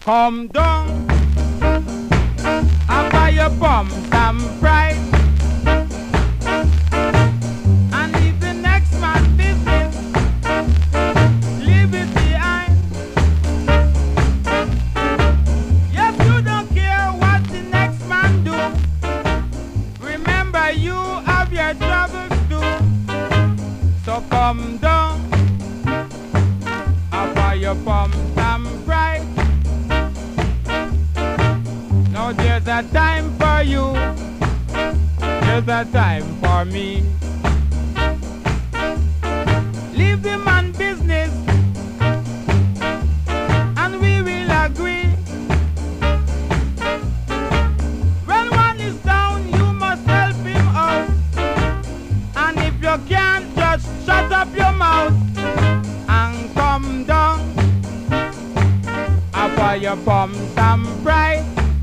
Come down, I buy your bum some pride, and leave the next man's business, leave it behind. Yes, you don't care what the next man do. Remember, you have your troubles too. So come down, I buy your bum some pride. Now there's a time for you, there's a time for me. Leave the man business, and we will agree. When one is down, you must help him out. And if you can't, just shut up your mouth and come down. I buy your bum some pride.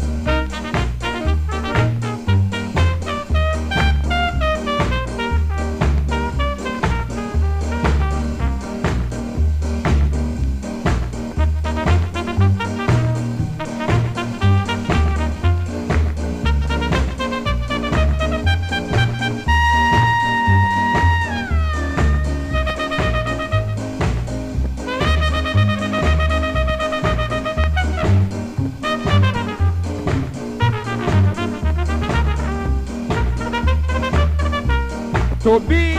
To be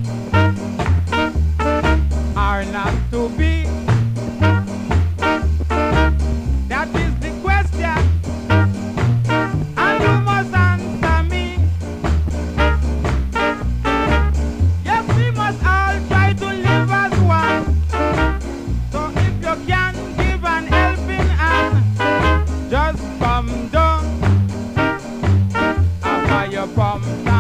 or not to be, that is the question, and you must answer me. Yes, we must all try to live as one. So if you can give an helping hand, just come down and buy your bum.